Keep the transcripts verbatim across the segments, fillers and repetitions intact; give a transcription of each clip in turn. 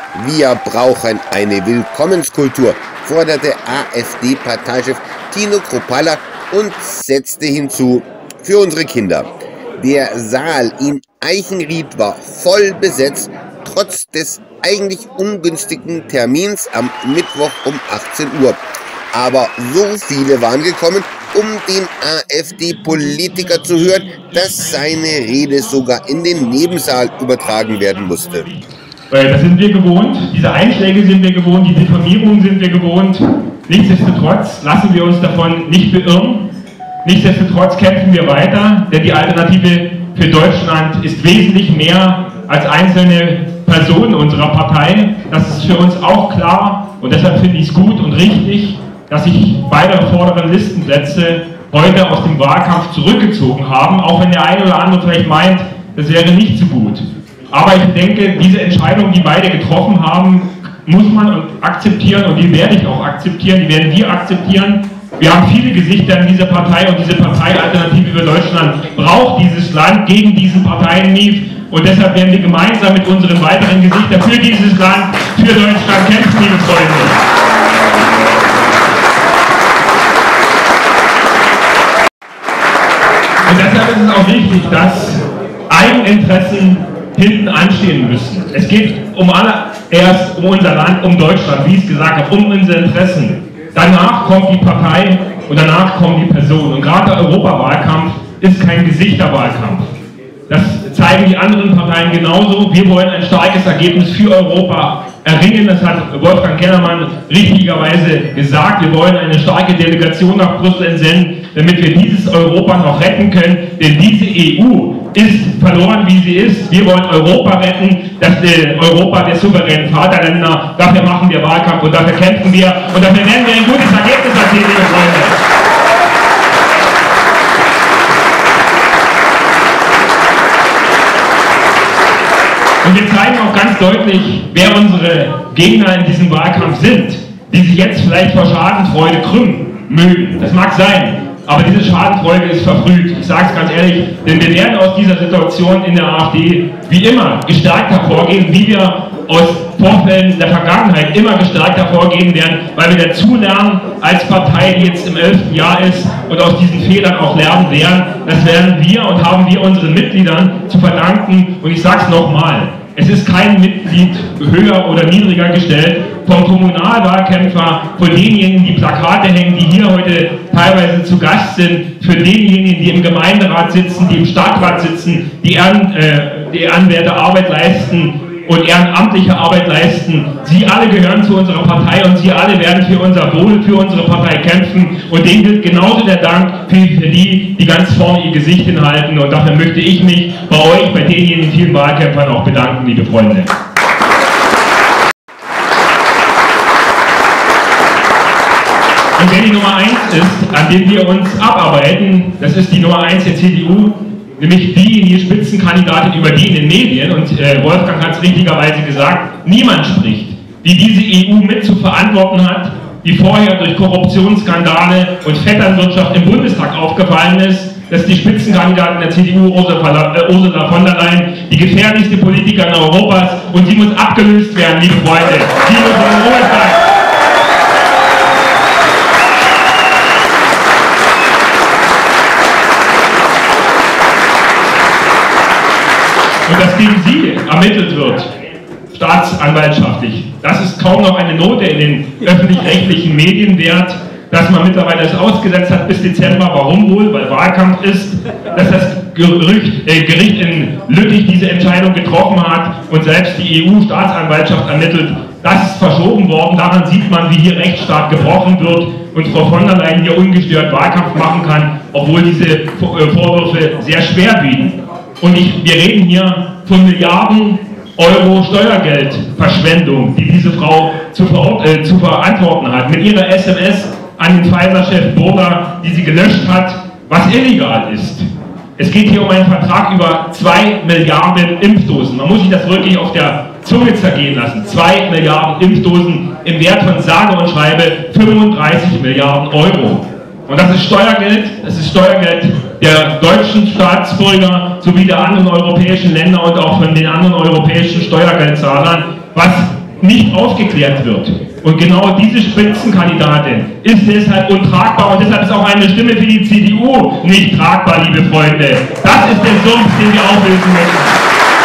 Wir brauchen eine Willkommenskultur, forderte AfD-Parteichef Tino Kruppalla und setzte hinzu, für unsere Kinder. Der Saal in Eichenried war voll besetzt, trotz des eigentlich ungünstigen Termins am Mittwoch um achtzehn Uhr. Aber so viele waren gekommen, um den AfD-Politiker zu hören, dass seine Rede sogar in den Nebensaal übertragen werden musste. Das sind wir gewohnt, diese Einschläge sind wir gewohnt, die Diffamierungen sind wir gewohnt. Nichtsdestotrotz lassen wir uns davon nicht beirren. Nichtsdestotrotz kämpfen wir weiter, denn die Alternative für Deutschland ist wesentlich mehr als einzelne Personen unserer Partei. Das ist für uns auch klar und deshalb finde ich es gut und richtig, dass sich beide vorderen Listenplätze heute aus dem Wahlkampf zurückgezogen haben, auch wenn der eine oder andere vielleicht meint, das wäre nicht so gut. Aber ich denke, diese Entscheidung, die beide getroffen haben, muss man akzeptieren und die werde ich auch akzeptieren, die werden wir akzeptieren. Wir haben viele Gesichter in dieser Partei und diese Partei Alternative für Deutschland braucht dieses Land gegen diesen Parteienmief und deshalb werden wir gemeinsam mit unseren weiteren Gesichtern für dieses Land, für Deutschland kämpfen, liebe Freunde. Und deshalb ist es auch wichtig, dass Eigeninteressen hinten anstehen müssen. Es geht um allererst um unser Land, um Deutschland, wie ich es gesagt habe, um unsere Interessen. Danach kommt die Partei und danach kommen die Personen. Und gerade der Europawahlkampf ist kein Gesichterwahlkampf. Das zeigen die anderen Parteien genauso. Wir wollen ein starkes Ergebnis für Europa erringen. Das hat Wolfgang Kellermann richtigerweise gesagt. Wir wollen eine starke Delegation nach Brüssel entsenden, damit wir dieses Europa noch retten können. Denn diese E U ist verloren, wie sie ist. Wir wollen Europa retten, das Europa der souveränen Vaterländer. Dafür machen wir Wahlkampf und dafür kämpfen wir. Und dafür werden wir ein gutes Ergebnis erzielen, liebe Freunde. Und wir zeigen auch ganz deutlich, wer unsere Gegner in diesem Wahlkampf sind, die sich jetzt vielleicht vor Schadenfreude krümmen mögen. Das mag sein. Aber diese Schadenfreude ist verfrüht. Ich sage es ganz ehrlich, denn wir werden aus dieser Situation in der AfD wie immer gestärkt hervorgehen, wie wir aus Vorfällen der Vergangenheit immer gestärkt hervorgehen werden, weil wir dazulernen als Partei, die jetzt im elften Jahr ist und aus diesen Fehlern auch lernen werden. Das werden wir und haben wir unseren Mitgliedern zu verdanken. Und ich sage es nochmal, es ist kein Mitglied höher oder niedriger gestellt, vom Kommunalwahlkämpfer, von denjenigen, die Plakate hängen, die hier heute teilweise zu Gast sind, für denjenigen, die im Gemeinderat sitzen, die im Stadtrat sitzen, die, ehren, äh, die ehrenwerte Arbeit leisten und ehrenamtliche Arbeit leisten. Sie alle gehören zu unserer Partei und Sie alle werden für unser Wohl, für unsere Partei kämpfen und denen gilt genauso der Dank für, für die, die ganz vorne ihr Gesicht hinhalten und dafür möchte ich mich bei euch, bei denjenigen vielen Wahlkämpfern auch bedanken, liebe Freunde. Und wer die Nummer eins ist, an dem wir uns abarbeiten, das ist die Nummer eins der C D U, nämlich diejenige Spitzenkandidatin, über die in den Medien, und äh, Wolfgang hat es richtigerweise gesagt, niemand spricht, die diese E U mit zu verantworten hat, die vorher durch Korruptionsskandale und Vetternwirtschaft im Bundestag aufgefallen ist. Das ist die Spitzenkandidatin der C D U, Ursula, äh, Ursula von der Leyen, die gefährlichste Politikerin Europas, und sie muss abgelöst werden, liebe Freunde. Sie muss in den Ruhestand. Und dass gegen sie ermittelt wird, staatsanwaltschaftlich, das ist kaum noch eine Note in den öffentlich-rechtlichen Medien wert, dass man mittlerweile das ausgesetzt hat bis Dezember. Warum wohl? Weil Wahlkampf ist, dass das Gerücht, äh, Gericht in Lüttich diese Entscheidung getroffen hat und selbst die E U-Staatsanwaltschaft ermittelt. Das ist verschoben worden. Daran sieht man, wie hier Rechtsstaat gebrochen wird und Frau von der Leyen hier ungestört Wahlkampf machen kann, obwohl diese Vorwürfe sehr schwer wiegen. Und ich, wir reden hier von Milliarden Euro Steuergeldverschwendung, die diese Frau zu, ver äh, zu verantworten hat. Mit ihrer S M S an den Pfizer-Chef Burda, die sie gelöscht hat, was illegal ist. Es geht hier um einen Vertrag über zwei Milliarden Impfdosen. Man muss sich das wirklich auf der Zunge zergehen lassen. zwei Milliarden Impfdosen im Wert von sage und schreibe fünfunddreißig Milliarden Euro. Und das ist Steuergeld, das ist Steuergeld der deutschen Staatsbürger sowie der anderen europäischen Länder und auch von den anderen europäischen Steuergeldzahlern, was nicht aufgeklärt wird. Und genau diese Spitzenkandidatin ist deshalb untragbar und deshalb ist auch eine Stimme für die C D U nicht tragbar, liebe Freunde. Das ist der Sumpf, den wir auflösen müssen.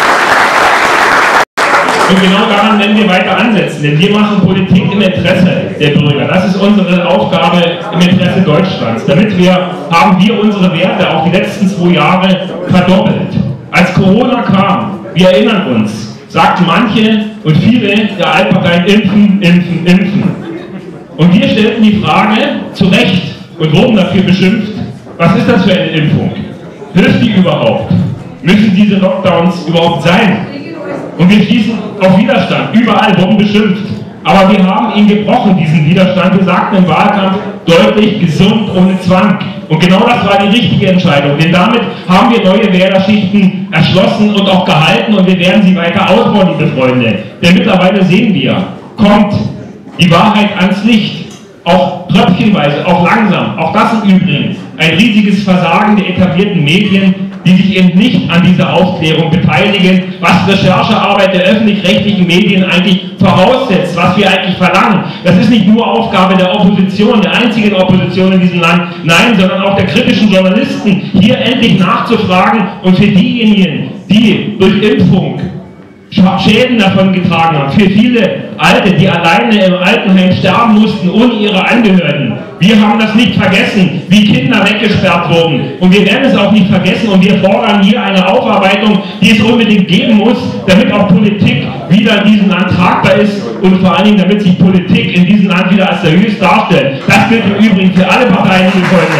Und genau daran werden wir weiter ansetzen, denn wir machen Politik im Interesse der Bürger. Das ist unsere Aufgabe im Interesse Deutschlands. Damit wir, haben wir unsere Werte auch die letzten zwei Jahre verdoppelt. Als Corona kam, wir erinnern uns, sagten manche und viele der Altparteien impfen, impfen, impfen. Und wir stellten die Frage, zu Recht, und wurden dafür beschimpft, was ist das für eine Impfung? Hilft die überhaupt? Müssen diese Lockdowns überhaupt sein? Und wir schließen auf Widerstand. Überall wurden beschimpft. Aber wir haben ihn gebrochen, diesen Widerstand. Wir sagten im Wahlkampf deutlich, gesund, ohne Zwang. Und genau das war die richtige Entscheidung. Denn damit haben wir neue Wählerschichten erschlossen und auch gehalten. Und wir werden sie weiter ausbauen, liebe Freunde. Denn mittlerweile sehen wir, kommt die Wahrheit ans Licht. Auch tröpfchenweise, auch langsam. Auch das im Übrigen ein riesiges Versagen der etablierten Medien, die sich eben nicht an dieser Aufklärung beteiligen, was Recherchearbeit der öffentlich-rechtlichen Medien eigentlich voraussetzt, was wir eigentlich verlangen. Das ist nicht nur Aufgabe der Opposition, der einzigen Opposition in diesem Land, nein, sondern auch der kritischen Journalisten, hier endlich nachzufragen und für diejenigen, die durch Impfung Schäden davon getragen haben, für viele Alte, die alleine im Altenheim sterben mussten, ohne ihre Angehörigen. Wir haben das nicht vergessen, wie Kinder weggesperrt wurden. Und wir werden es auch nicht vergessen und wir fordern hier eine Aufarbeitung, die es unbedingt geben muss, damit auch Politik wieder in diesem Land tragbar ist und vor allen Dingen, damit sich Politik in diesem Land wieder als seriös darstellt. Das gilt im Übrigen für alle Parteien, die folgen.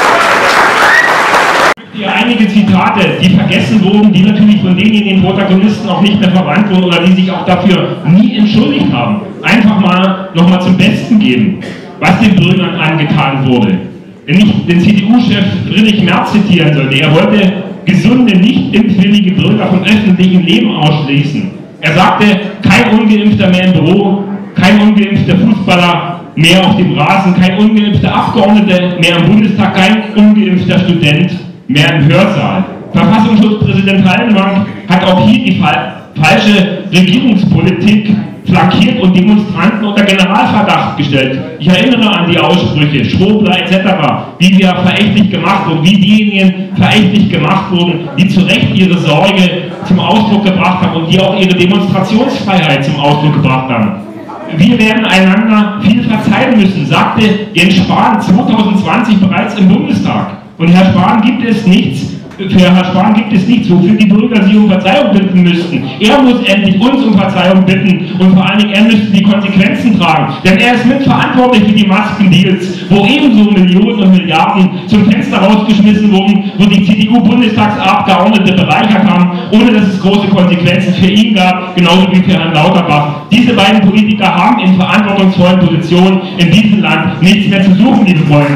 Hier einige Zitate, die vergessen wurden, die natürlich von denjenigen Protagonisten auch nicht mehr verwandt wurden oder die sich auch dafür nie entschuldigt haben. Einfach mal nochmal zum Besten geben, was den Bürgern angetan wurde. Wenn ich den C D U-Chef Friedrich Merz zitieren sollte, er wollte gesunde, nicht impfwillige Bürger vom öffentlichen Leben ausschließen. Er sagte, kein Ungeimpfter mehr im Büro, kein ungeimpfter Fußballer mehr auf dem Rasen, kein ungeimpfter Abgeordneter mehr im Bundestag, kein ungeimpfter Student mehr im Hörsaal. Verfassungsschutzpräsident Haldenwang hat auch hier die fa falsche Regierungspolitik flankiert und Demonstranten unter Generalverdacht gestellt. Ich erinnere an die Aussprüche, Schwurbler et cetera, wie wir verächtlich gemacht wurden, wie diejenigen verächtlich gemacht wurden, die zu Recht ihre Sorge zum Ausdruck gebracht haben und die auch ihre Demonstrationsfreiheit zum Ausdruck gebracht haben. Wir werden einander viel verzeihen müssen, sagte Jens Spahn zwanzig zwanzig bereits im Bundestag. Und Herr Spahn gibt es nichts, für Herr Spahn gibt es nichts, wofür die Bürger sie um Verzeihung bitten müssten. Er muss endlich uns um Verzeihung bitten und vor allen Dingen er müsste die Konsequenzen tragen. Denn er ist mitverantwortlich für die Maskendeals, wo ebenso Millionen und Milliarden zum Fenster rausgeschmissen wurden, wo die C D U-Bundestagsabgeordnete bereichert haben, ohne dass es große Konsequenzen für ihn gab, genauso wie für Herrn Lauterbach. Diese beiden Politiker haben in verantwortungsvollen Positionen in diesem Land nichts mehr zu suchen, liebe Freunde.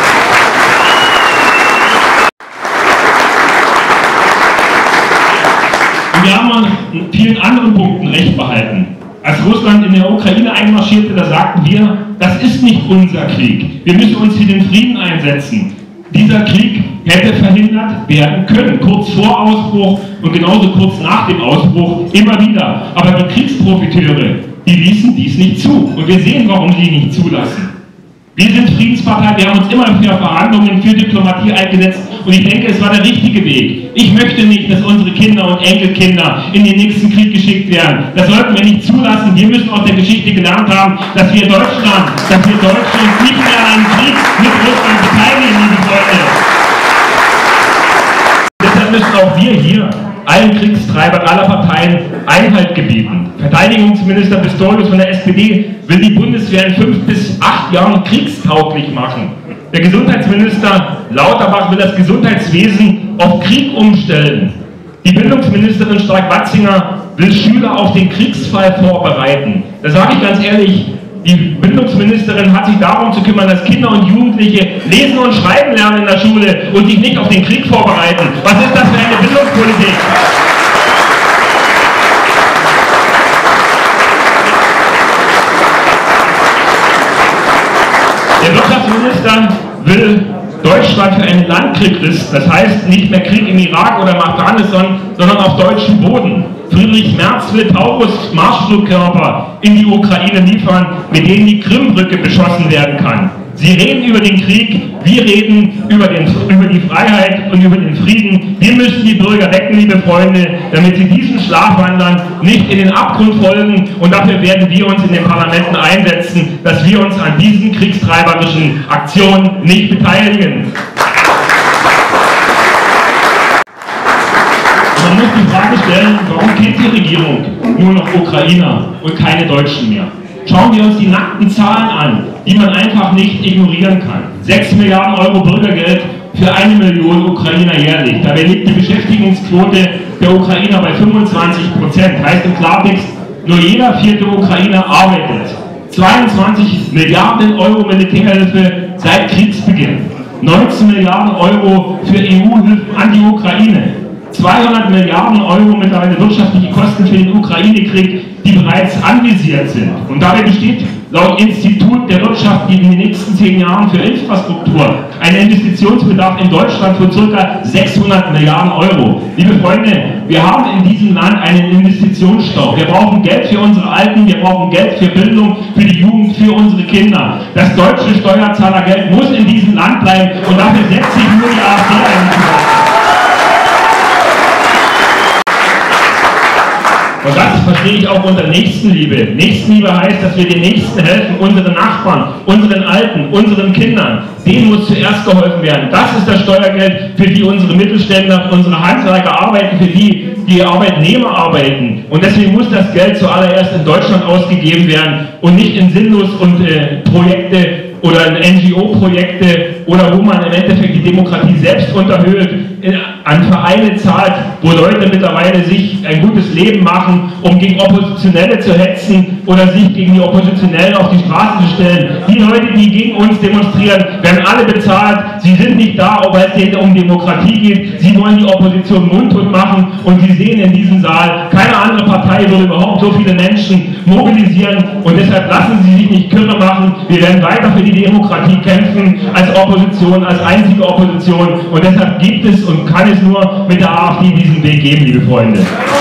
Wir haben an vielen anderen Punkten Recht behalten. Als Russland in der Ukraine einmarschierte, da sagten wir, das ist nicht unser Krieg. Wir müssen uns für den Frieden einsetzen. Dieser Krieg hätte verhindert werden können, kurz vor Ausbruch und genauso kurz nach dem Ausbruch, immer wieder. Aber die Kriegsprofiteure, die ließen dies nicht zu. Und wir sehen, warum sie nicht zulassen. Wir sind Friedenspartei, wir haben uns immer für Verhandlungen, für Diplomatie eingesetzt und ich denke, es war der richtige Weg. Ich möchte nicht, dass unsere Kinder und Enkelkinder in den nächsten Krieg geschickt werden. Das sollten wir nicht zulassen. Wir müssen aus der Geschichte gelernt haben, dass wir Deutschland, dass wir Deutschland nicht mehr an einem Krieg mit Russland beteiligen, liebe Freunde. Deshalb müssen auch wir hier allen Kriegstreibern aller Parteien Einhalt gebieten. Verteidigungsminister Pistorius von der S P D will die Bundeswehr in fünf bis acht Jahren kriegstauglich machen. Der Gesundheitsminister Lauterbach will das Gesundheitswesen auf Krieg umstellen. Die Bildungsministerin Strack-Watzinger will Schüler auf den Kriegsfall vorbereiten. Da sage ich ganz ehrlich, die Bildungsministerin hat sich darum zu kümmern, dass Kinder und Jugendliche lesen und schreiben lernen in der Schule und sich nicht auf den Krieg vorbereiten. Was ist das für eine Bildungspolitik? Der Wirtschaftsminister will Deutschland für einen Landkrieg richten, das heißt nicht mehr Krieg im Irak oder im Afghanistan, sondern auf deutschem Boden. Friedrich Merz will Taurus-Marschflugkörper in die Ukraine liefern, mit denen die Krimbrücke beschossen werden kann. Sie reden über den Krieg, wir reden über, den, über die Freiheit und über den Frieden. Wir müssen die Bürger wecken, liebe Freunde, damit sie diesen Schlafwandlern nicht in den Abgrund folgen. Und dafür werden wir uns in den Parlamenten einsetzen, dass wir uns an diesen kriegstreiberischen Aktionen nicht beteiligen. Man muss die Frage stellen, warum kennt die Regierung nur noch Ukrainer und keine Deutschen mehr? Schauen wir uns die nackten Zahlen an, die man einfach nicht ignorieren kann. sechs Milliarden Euro Bürgergeld für eine Million Ukrainer jährlich. Dabei liegt die Beschäftigungsquote der Ukrainer bei fünfundzwanzig Prozent. Heißt im Klartext, nur jeder vierte Ukrainer arbeitet. zweiundzwanzig Milliarden Euro Militärhilfe seit Kriegsbeginn. neunzehn Milliarden Euro für E U-Hilfen an die Ukraine. zweihundert Milliarden Euro mittlerweile wirtschaftliche Kosten für den Ukraine-Krieg, die bereits anvisiert sind. Und dabei besteht laut Institut der Wirtschaft in den nächsten zehn Jahren für Infrastruktur ein Investitionsbedarf in Deutschland von ca. sechshundert Milliarden Euro. Liebe Freunde, wir haben in diesem Land einen Investitionsstau. Wir brauchen Geld für unsere Alten, wir brauchen Geld für Bildung, für die Jugend, für unsere Kinder. Das deutsche Steuerzahlergeld muss in diesem Land bleiben und dafür setzt sich nur die AfD ein. Und das verstehe ich auch unter Nächstenliebe. Nächstenliebe heißt, dass wir den Nächsten helfen, unseren Nachbarn, unseren Alten, unseren Kindern. Denen muss zuerst geholfen werden. Das ist das Steuergeld, für die unsere Mittelständler, unsere Handwerker arbeiten, für die die Arbeitnehmer arbeiten. Und deswegen muss das Geld zuallererst in Deutschland ausgegeben werden und nicht in Sinnlos und äh, Projekte oder in N G O-Projekte oder wo man im Endeffekt die Demokratie selbst unterhöhlt, an Vereine zahlt, wo Leute mittlerweile sich ein gutes Leben machen, um gegen Oppositionelle zu hetzen oder sich gegen die Oppositionellen auf die Straße zu stellen. Die Leute, die gegen uns demonstrieren, werden alle bezahlt. Sie sind nicht da, weil es denen um Demokratie geht. Sie wollen die Opposition mundtot machen und Sie sehen in diesem Saal, keine andere Partei würde überhaupt so viele Menschen mobilisieren und deshalb lassen Sie sich nicht kirre machen. Wir werden weiter für die Demokratie kämpfen als Opposition, als einzige Opposition und deshalb gibt es und kann es nur mit der AfD diesen Weg geben, liebe Freunde.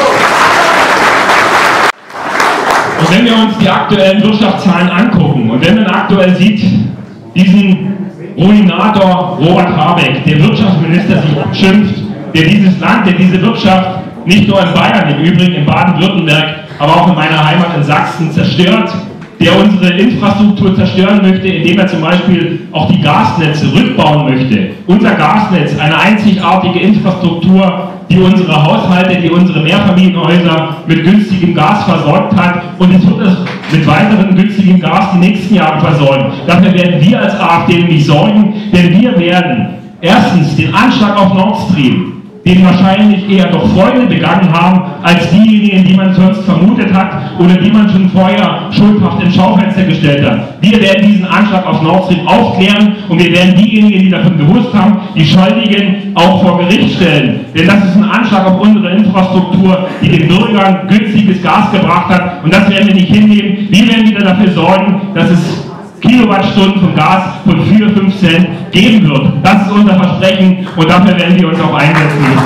Und wenn wir uns die aktuellen Wirtschaftszahlen angucken und wenn man aktuell sieht, diesen Ruinator Robert Habeck, der Wirtschaftsminister sich schimpft, der dieses Land, der diese Wirtschaft nicht nur in Bayern, im Übrigen in Baden-Württemberg, aber auch in meiner Heimat in Sachsen zerstört, der unsere Infrastruktur zerstören möchte, indem er zum Beispiel auch die Gasnetze rückbauen möchte. Unser Gasnetz, eine einzigartige Infrastruktur, die unsere Haushalte, die unsere Mehrfamilienhäuser mit günstigem Gas versorgt hat und es wird es mit weiterem günstigem Gas die nächsten Jahre versorgen. Dafür werden wir als AfD nämlich sorgen, denn wir werden erstens den Anschlag auf Nord Stream, den wahrscheinlich eher doch Freunde begangen haben, als diejenigen, die man sonst vermutet hat oder die man schon vorher schuldhaft ins Schaufenster gestellt hat. Wir werden diesen Anschlag auf Nord Stream aufklären und wir werden diejenigen, die davon gewusst haben, die Schuldigen auch vor Gericht stellen. Denn das ist ein Anschlag auf unsere Infrastruktur, die den Bürgern günstiges Gas gebracht hat und das werden wir nicht hinnehmen. Wir werden wieder dafür sorgen, dass es Kilowattstunden von Gas von vier, fünf Cent geben wird. Das ist unser Versprechen und dafür werden wir uns auch einsetzen, liebe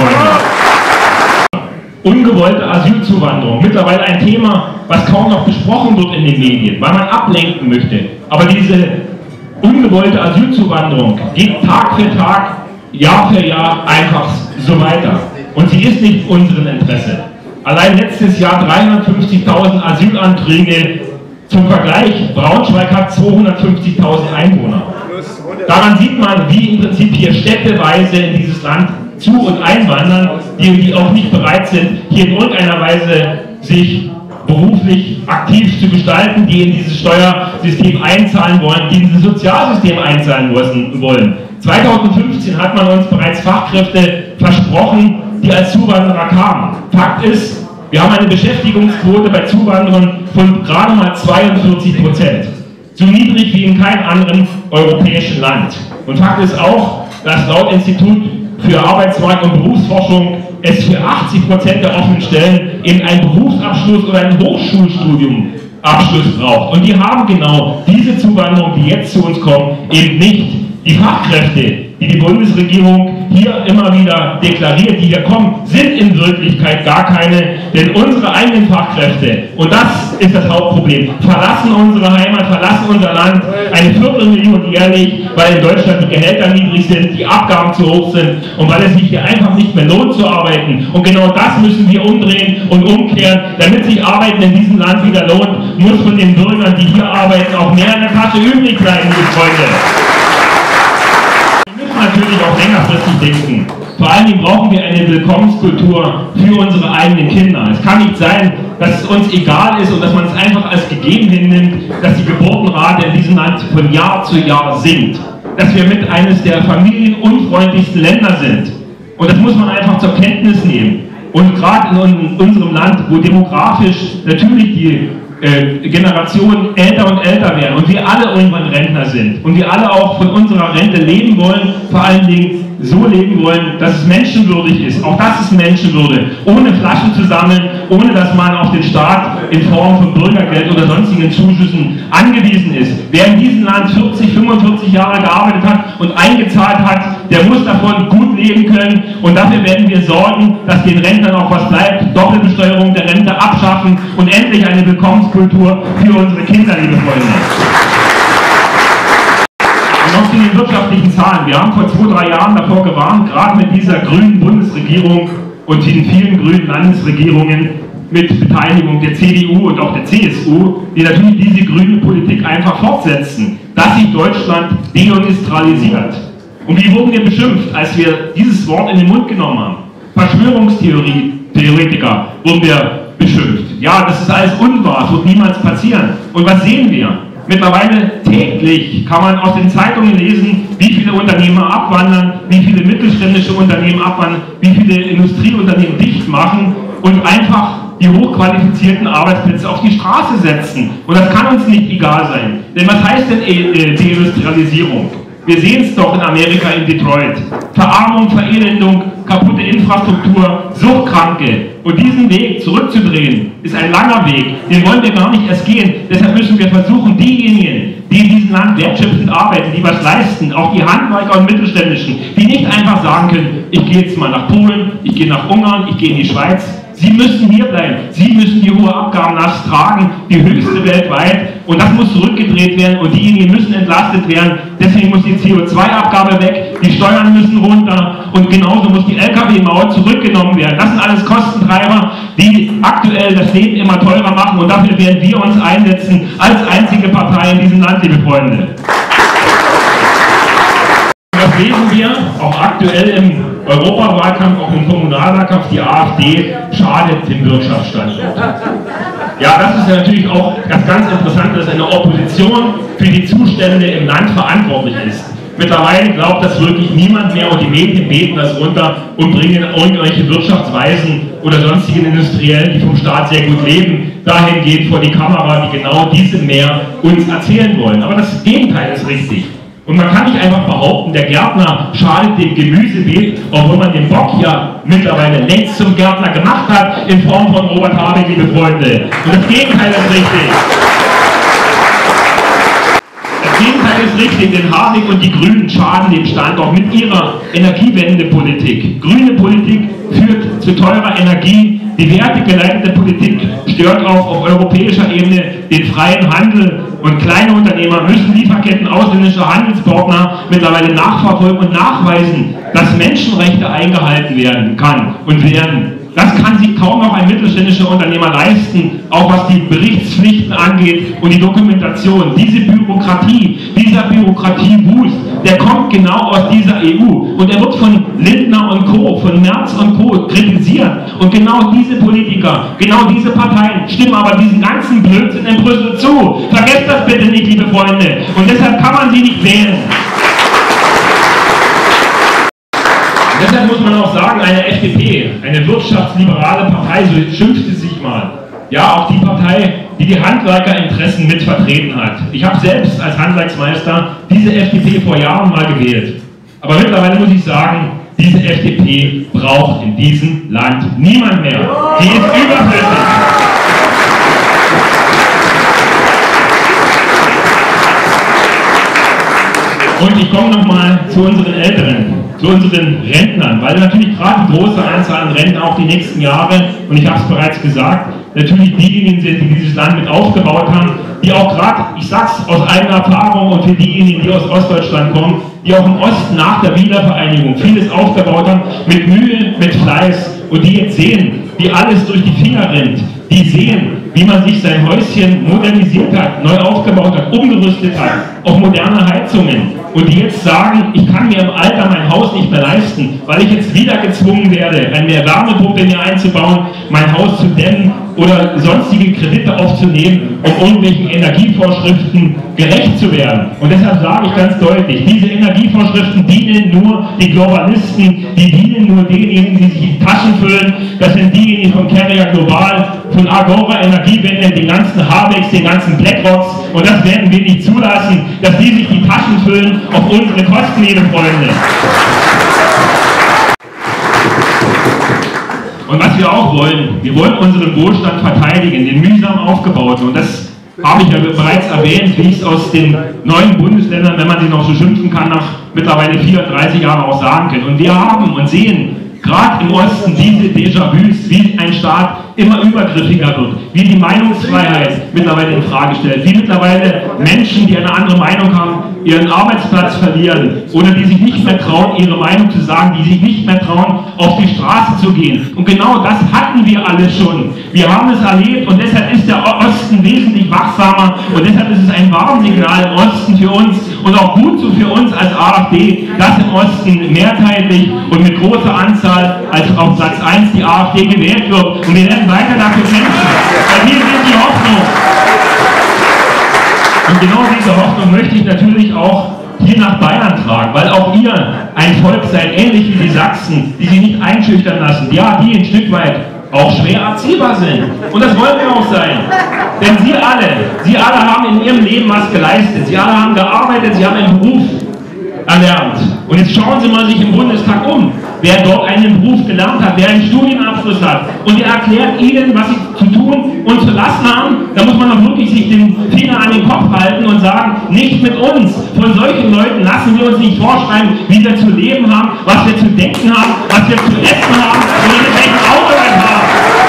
Freunde. Ungewollte Asylzuwanderung, mittlerweile ein Thema, was kaum noch besprochen wird in den Medien, weil man ablenken möchte. Aber diese ungewollte Asylzuwanderung geht Tag für Tag, Jahr für Jahr einfach so weiter. Und sie ist nicht in unserem Interesse. Allein letztes Jahr dreihundertfünfzigtausend Asylanträge. Zum Vergleich, Braunschweig hat zweihundertfünfzigtausend Einwohner. Daran sieht man, wie im Prinzip hier städteweise in dieses Land zu- und einwandern, die, die auch nicht bereit sind, hier in irgendeiner Weise sich beruflich aktiv zu gestalten, die in dieses Steuersystem einzahlen wollen, die in dieses Sozialsystem einzahlen wollen. zweitausendfünfzehn hat man uns bereits Fachkräfte versprochen, die als Zuwanderer kamen. Fakt ist, wir haben eine Beschäftigungsquote bei Zuwanderern von gerade mal zweiundvierzig Prozent. So niedrig wie in keinem anderen europäischen Land. Und Fakt ist auch, dass laut Institut für Arbeitsmarkt- und Berufsforschung es für achtzig Prozent der offenen Stellen eben einen Berufsabschluss oder einen Hochschulstudium Abschluss braucht. Und die haben genau diese Zuwanderung, die jetzt zu uns kommen, eben nicht. Die Fachkräfte, die die Bundesregierung hier immer wieder deklariert, die hier kommen, sind in Wirklichkeit gar keine, Denn unsere eigenen Fachkräfte, und das ist das Hauptproblem, verlassen unsere Heimat, verlassen unser Land, eine Viertelmillion jährlich, weil in Deutschland die Gehälter niedrig sind, die Abgaben zu hoch sind und weil es sich hier einfach nicht mehr lohnt zu arbeiten. Und genau das müssen wir umdrehen und umkehren. Damit sich Arbeiten in diesem Land wieder lohnt, muss von den Bürgern, die hier arbeiten, auch mehr in der Tasche übrig bleiben, liebe Freunde. Wir müssen natürlich auch längerfristig denken. Vor allen Dingen brauchen wir eine Willkommenskultur für unsere eigenen Kinder. Es kann nicht sein, dass es uns egal ist und dass man es einfach als gegeben hinnimmt, dass die Geburtenrate in diesem Land von Jahr zu Jahr sinkt. Dass wir mit eines der familienunfreundlichsten Länder sind. Und das muss man einfach zur Kenntnis nehmen. Und gerade in unserem Land, wo demografisch natürlich die äh, Generationen älter und älter werden und wir alle irgendwann Rentner sind und wir alle auch von unserer Rente leben wollen, vor allen Dingen so leben wollen, dass es menschenwürdig ist. Auch das ist Menschenwürde. Ohne Flaschen zu sammeln, ohne dass man auf den Staat in Form von Bürgergeld oder sonstigen Zuschüssen angewiesen ist. Wer in diesem Land vierzig, fünfundvierzig Jahre gearbeitet hat und eingezahlt hat, der muss davon gut leben können. Und dafür werden wir sorgen, dass den Rentnern auch was bleibt. Doppelbesteuerung der Rente abschaffen und endlich eine Willkommenskultur für unsere Kinder, liebe Freunde. Noch zu den wirtschaftlichen Zahlen. Wir haben vor zwei, drei Jahren davor gewarnt, gerade mit dieser grünen Bundesregierung und den vielen grünen Landesregierungen mit Beteiligung der C D U und auch der C S U, die natürlich diese grüne Politik einfach fortsetzen, dass sich Deutschland deindustrialisiert. Und wie wurden wir beschimpft, als wir dieses Wort in den Mund genommen haben? Verschwörungstheoretiker wurden wir beschimpft. Ja, das ist alles unwahr, es wird niemals passieren. Und was sehen wir? Mittlerweile täglich kann man aus den Zeitungen lesen, wie viele Unternehmer abwandern, wie viele mittelständische Unternehmen abwandern, wie viele Industrieunternehmen dicht machen und einfach die hochqualifizierten Arbeitsplätze auf die Straße setzen. Und das kann uns nicht egal sein. Denn was heißt denn Deindustrialisierung? Wir sehen es doch in Amerika, in Detroit. Verarmung, Verelendung, kaputte Infrastruktur, Suchtkranke. Und diesen Weg zurückzudrehen, ist ein langer Weg. Den wollen wir gar nicht erst gehen. Deshalb müssen wir versuchen, diejenigen, die in diesem Land wertschöpfend arbeiten, die was leisten, auch die Handwerker und Mittelständischen, die nicht einfach sagen können, ich gehe jetzt mal nach Polen, ich gehe nach Ungarn, ich gehe in die Schweiz. Sie müssen hier bleiben. Sie müssen die hohe Abgabenlast tragen, die höchste weltweit. Und das muss zurückgedreht werden und diejenigen müssen entlastet werden. Deswegen muss die C O zwei Abgabe weg, die Steuern müssen runter und genauso muss die L K W-Maut zurückgenommen werden. Das sind alles Kostentreiber, die aktuell das Leben immer teurer machen und dafür werden wir uns einsetzen als einzige Partei in diesem Land, liebe Freunde. Das lesen wir auch aktuell im Europawahlkampf, auch im Kommunalwahlkampf. Die AfD schadet dem Wirtschaftsstandort. Ja, das ist ja natürlich auch ganz, ganz interessant, dass eine Opposition für die Zustände im Land verantwortlich ist. Mittlerweile glaubt das wirklich niemand mehr und die Medien beten das runter und bringen irgendwelche Wirtschaftsweisen oder sonstigen Industriellen, die vom Staat sehr gut leben, dahingehend vor die Kamera, die genau diese mehr uns erzählen wollen. Aber das Gegenteil ist richtig. Und man kann nicht einfach behaupten, der Gärtner schadet dem Gemüsebeet, obwohl man den Bock ja mittlerweile längst zum Gärtner gemacht hat, in Form von Robert Habeck, liebe Freunde. Und das Gegenteil ist richtig. Das Gegenteil ist richtig, denn Habeck und die Grünen schaden dem Standort mit ihrer Energiewendepolitik. Grüne Politik führt zu teurer Energie. Die wertegeleitete Politik stört auch auf europäischer Ebene den freien Handel und kleine Unternehmer müssen Lieferketten ausländischer Handelspartner mittlerweile nachverfolgen und nachweisen, dass Menschenrechte eingehalten werden kann und werden. Das kann sich kaum noch ein mittelständischer Unternehmer leisten, auch was die Berichtspflichten angeht und die Dokumentation. Diese Bürokratie, dieser Bürokratiewust, der kommt genau aus dieser E U und er wird von Lindner und Co., von Merz und Co. kritisiert. Und genau diese Politiker, genau diese Parteien stimmen aber diesen ganzen Blödsinn in Brüssel zu. Vergesst das bitte nicht, liebe Freunde. Und deshalb kann man sie nicht wählen. Deshalb muss man auch sagen, eine F D P, eine wirtschaftsliberale Partei, so schimpft es sich mal. Ja, auch die Partei, die die Handwerkerinteressen mit vertreten hat. Ich habe selbst als Handwerksmeister diese F D P vor Jahren mal gewählt. Aber mittlerweile muss ich sagen, diese F D P braucht in diesem Land niemand mehr. Die ist überflüssig. Und ich komme nochmal zu unseren Älteren, zu unseren Rentnern, weil natürlich gerade die große Anzahl an Rentner auch die nächsten Jahre und ich habe es bereits gesagt, natürlich diejenigen sind, die dieses Land mit aufgebaut haben, die auch gerade, ich sage es aus eigener Erfahrung und für diejenigen, die aus Ostdeutschland kommen, die auch im Osten nach der Wiedervereinigung vieles aufgebaut haben, mit Mühe, mit Fleiß und die jetzt sehen, wie alles durch die Finger rennt, die sehen, wie man sich sein Häuschen modernisiert hat, neu aufgebaut hat, umgerüstet hat, auf moderne Heizungen und die jetzt sagen, ich kann mir im Alter mein Haus nicht mehr leisten, weil ich jetzt wieder gezwungen werde, eine Wärmepumpe mir einzubauen, mein Haus zu dämmen oder sonstige Kredite aufzunehmen, um irgendwelchen Energievorschriften gerecht zu werden. Und deshalb sage ich ganz deutlich, diese Energievorschriften dienen nur den Globalisten, die dienen nur denjenigen, die sich die Taschen füllen. Das sind diejenigen von Carrier Global, von Agora Energiewende, den ganzen Habecks, den ganzen Blackrocks. Und das werden wir nicht zulassen, dass die sich die Taschen füllen auf unsere Kosten, liebe Freunde. Und was wir auch wollen, wir wollen unseren Wohlstand verteidigen, den mühsam aufgebauten. Und das habe ich ja bereits erwähnt, wie ich es aus den neuen Bundesländern, wenn man sie noch so schimpfen kann, nach mittlerweile vierunddreißig Jahren auch sagen können. Und wir haben und sehen gerade im Osten diese Déjà-vus, wie ein Staat immer übergriffiger wird, wie die Meinungsfreiheit mittlerweile in Frage stellt, wie mittlerweile Menschen, die eine andere Meinung haben, ihren Arbeitsplatz verlieren oder die sich nicht mehr trauen, ihre Meinung zu sagen, die sich nicht mehr trauen, auf die Straße zu gehen. Und genau das hatten wir alle schon. Wir haben es erlebt und deshalb ist der Osten wesentlich wachsamer und deshalb ist es ein Warnsignal im Osten für uns und auch gut so für uns als AfD, dass im Osten mehrheitlich und mit großer Anzahl als auf Platz eins die AfD gewählt wird. Und wir werden weiter dafür kämpfen, weil wir sind die Hoffnung. Und genau diese Hoffnung möchte ich natürlich auch hier nach Bayern tragen, weil auch ihr ein Volk seid, ähnlich wie die Sachsen, die sich nicht einschüchtern lassen, ja, die ein Stück weit auch schwer erziehbar sind. Und das wollen wir auch sein. Denn Sie alle, Sie alle haben in Ihrem Leben was geleistet, Sie alle haben gearbeitet, Sie haben einen Beruf erlernt. Und jetzt schauen Sie mal sich im Bundestag um, wer dort einen Beruf gelernt hat, wer einen Studienabschluss hat. Und er erklärt Ihnen, was Sie zu tun und zu lassen haben. Da muss man doch wirklich sich den Finger an den Kopf halten und sagen, nicht mit uns. Von solchen Leuten lassen wir uns nicht vorschreiben, wie wir zu leben haben, was wir zu denken haben, was wir zu essen haben oder mit welchem Auto wir haben.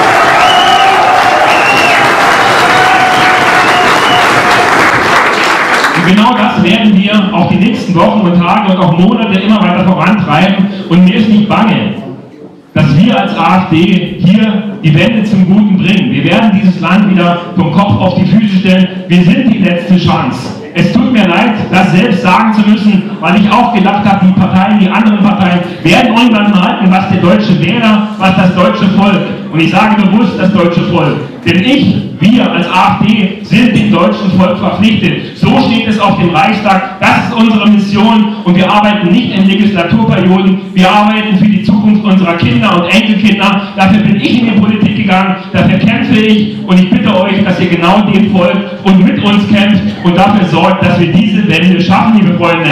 Genau das werden wir auch die nächsten Wochen und Tage und auch Monate immer weiter vorantreiben. Und mir ist nicht bange, dass wir als AfD hier die Wende zum Guten bringen. Wir werden dieses Land wieder vom Kopf auf die Füße stellen. Wir sind die letzte Chance. Es tut mir leid, das selbst sagen zu müssen, weil ich auch gedacht habe, die Parteien, die anderen Parteien werden irgendwann halten, was der deutsche Wähler, was das deutsche Volk. Und ich sage bewusst das deutsche Volk. Denn ich, wir als AfD sind dem deutschen Volk verpflichtet. So steht es auf dem Reichstag. Das ist unsere Mission und wir arbeiten nicht in Legislaturperioden. Wir arbeiten für die Zukunft unserer Kinder und Enkelkinder. Dafür bin ich in die Politik gegangen, dafür kämpfe ich und ich bitte euch, dass ihr genau dem folgt und mit uns kämpft und dafür sorgt, dass wir diese Wende schaffen, liebe Freunde.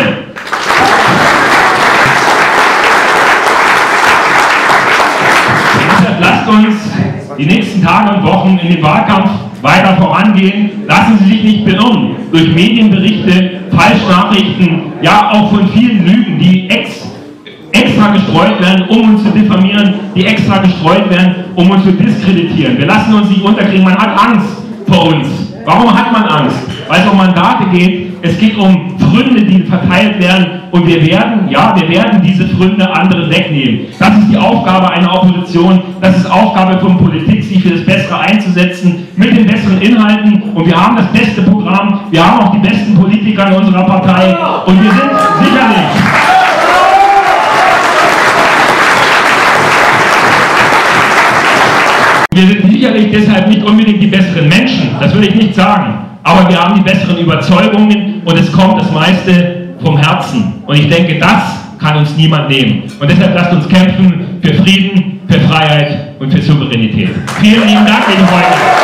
Deshalb lasst uns die nächsten Tage und Wochen in den Wahlkampf weiter vorangehen. Lassen Sie sich nicht beirren durch Medienberichte, Falschnachrichten, ja auch von vielen Lügen, die ex, extra gestreut werden, um uns zu diffamieren, die extra gestreut werden, um uns zu diskreditieren. Wir lassen uns nicht unterkriegen, man hat Angst vor uns. Warum hat man Angst? Weil es um Mandate geht, es geht um Pfründe, die verteilt werden und wir werden, ja, wir werden diese Pfründe anderen wegnehmen. Das ist die Aufgabe einer Opposition, das ist Aufgabe von Politik, sich für das Bessere einzusetzen, mit den besseren Inhalten und wir haben das beste Programm, wir haben auch die besten Politiker in unserer Partei und wir sind sicherlich... Wir sind sicherlich deshalb nicht unbedingt die besseren Menschen, das will ich nicht sagen, aber wir haben die besseren Überzeugungen und es kommt das meiste vom Herzen. Und ich denke, das kann uns niemand nehmen. Und deshalb lasst uns kämpfen für Frieden, für Freiheit und für Souveränität. Vielen lieben Dank, liebe Freunde.